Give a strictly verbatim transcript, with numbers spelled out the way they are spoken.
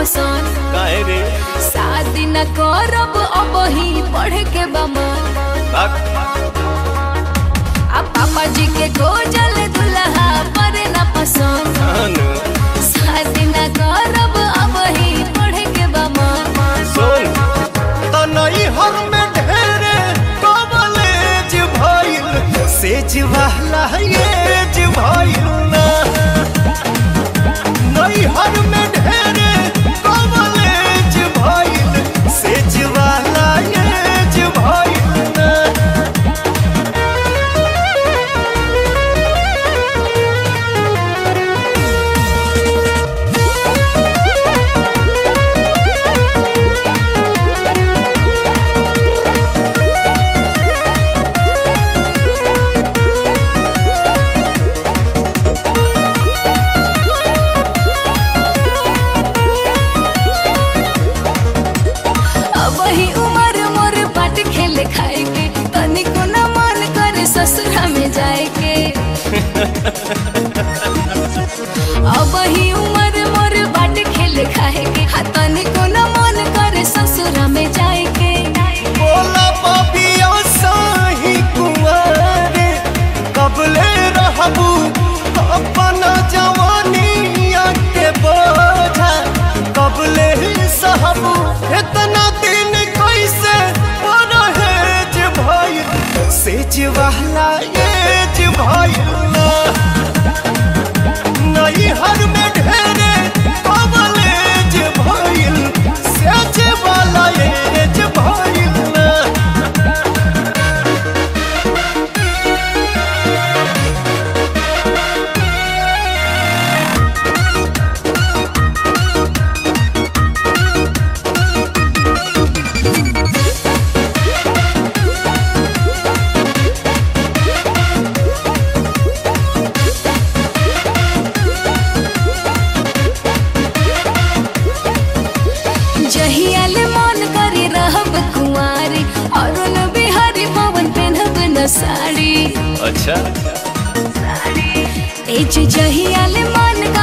पसंद काहे रे शादी न करब अब ही पढ़ के बमा अब पापा जी के गोजल दुल्हा पर न पसंद शादी न करब अब ही पढ़ के बमा सुन त नहीं हर में ढेरे कॉलेज भइल सेज वाला एज भइल ना नहीं हर में ढेरे कॉलेज भइल सेज वाला एज भइल ना खाए के तनिको न मन करे ससुरा में जाए के अब ही उम्र मोर बाट खेले खाए के तनिको न मन करे ससुरा में जाए के बोला पापिया साही कुंवारे कबले रहबू अपना जवानिया के बोझा कबले ही सहबू इतना दिन कैसे परहेज भइल सेज वाला एज भइल नहीं हर में ढेरे कॉलेज भइल सेज वाला एज भइल जहियाल मन करे रहब कुंवारी और न बिहारी पवन पहनब न साड़ी अच्छा ए जहियाल मन